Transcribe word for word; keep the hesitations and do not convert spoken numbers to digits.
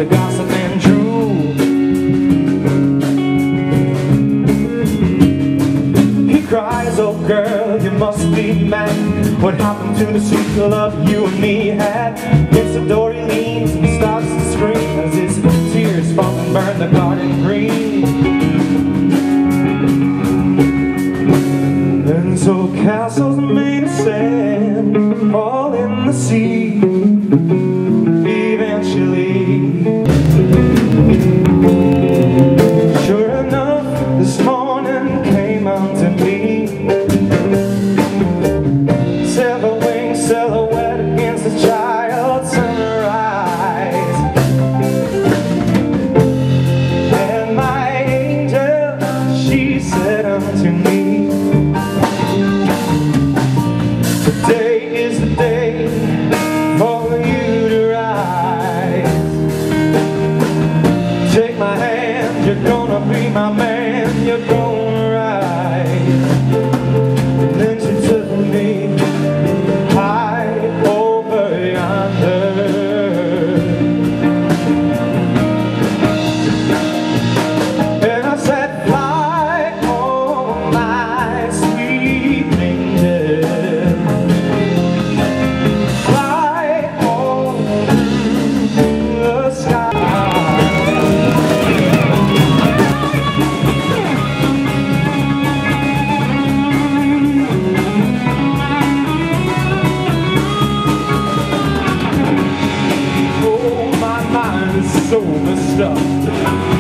gossip and drool. He cries, oh girl, you must be mad. What happened to the sweet love you and me had? Gets the door, he leans and starts to scream as his tears fall and burn the garden green. And so castles made of sand fall in the sea eventually. Sure enough, this morning came unto me. Silver winged silhouette against the child sunrise. And my angel, she said unto me, today is the day for you to rise. Take my hand, you're gonna be my man, you're gonna rise. And then she took me high over yonder. And I said, fly, oh my sweet angel. Fly all through the sky. Oh, my mind is so messed up.